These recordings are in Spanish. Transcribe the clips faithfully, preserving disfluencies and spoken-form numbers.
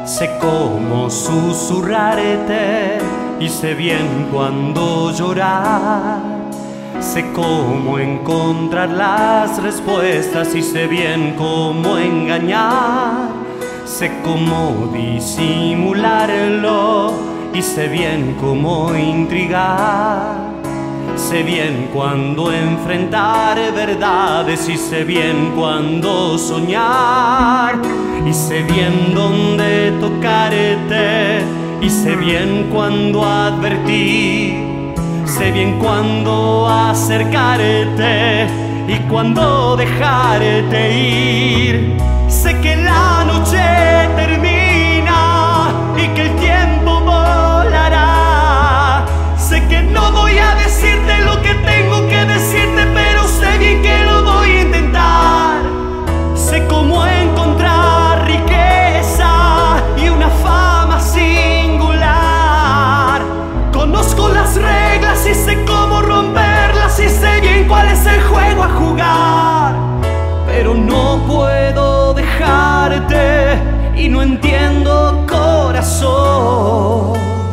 Sé cómo susurrarte y sé bien cuándo llorar. Sé cómo encontrar las respuestas y sé bien cómo engañar. Sé cómo disimularlo y sé bien cómo intrigar. Sé bien cuándo enfrentar verdades y sé bien cuándo soñar. Y sé bien dónde tocarte y sé bien cuándo advertir. Sé bien cuándo acercarte y cuándo dejarte ir. Sé que la noche termina y que el tiempo volará. Sé que no voy a decirte lo que tengo que decirte, pero sé bien que lo voy a intentar. Sé cómo encontrar riqueza y una fama singular. Conozco las reglas y sé cómo romperlas y sé bien cuál es el juego a jugar. Pero no puedo dejarte y no entiendo, corazón,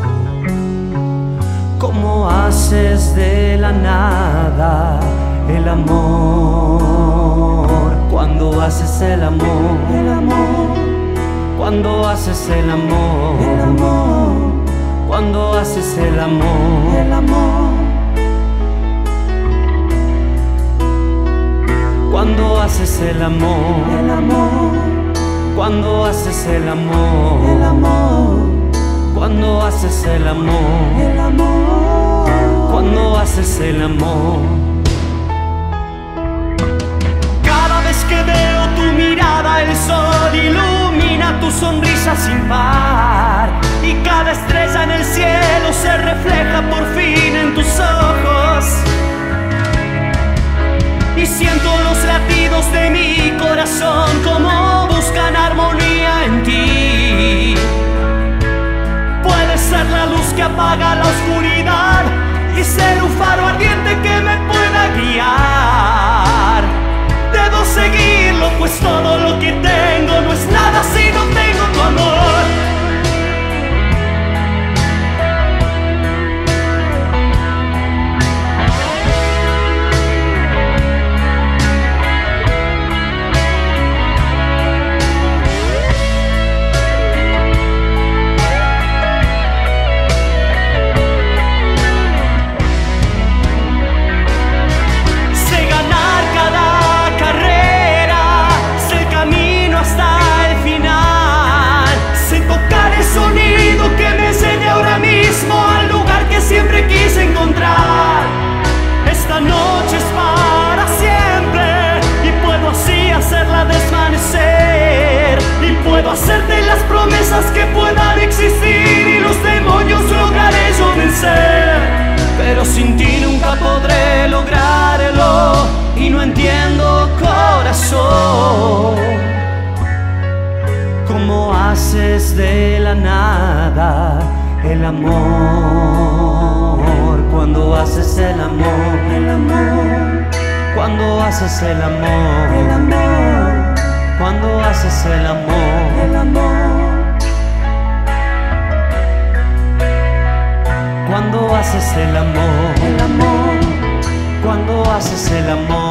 cómo haces de la nada el amor. Cuando haces el amor, el amor. Cuando haces el amor, el amor. Cuando haces el amor, el amor. Cuando haces el amor, el amor. Cuando haces el amor, el amor. Cuando haces el amor, el amor. Cuando haces el amor. Cada vez que veo tu mirada, el sol ilumina tu sonrisa sin par. Y cada estrella en el cielo se refleja por fin en tus ojos. Y siento los latidos de mi corazón como buscan armonía en ti. Puedes ser la luz que apaga la oscuridad y ser un faro ardiente que me pueda guiar. Debo seguirlo, pues todo lo que tengo no es nada si no tengo tu amor. Siempre quise encontrar. Esta noche es para siempre y puedo así hacerla desvanecer. Y puedo hacerte las promesas que puedan existir y los demonios lograré yo vencer. Pero sin ti nunca podré lograrlo y no entiendo, corazón, cómo haces de la nada el amor. Cuando haces el amor, el amor. Cuando haces el amor, el amor. Cuando haces el amor, el amor. Cuando haces el amor, el amor. Cuando haces el amor.